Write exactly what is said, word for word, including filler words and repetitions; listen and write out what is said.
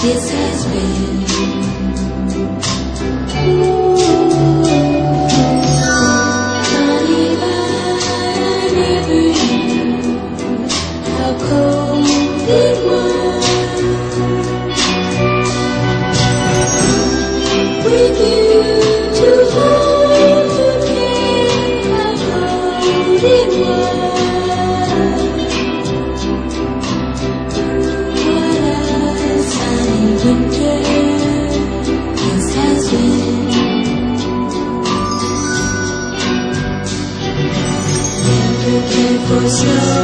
this has been. Funny, but I never knew how cold it was. With you to hold, to care, how cold it was. Winter, this has been. Never cared for snow.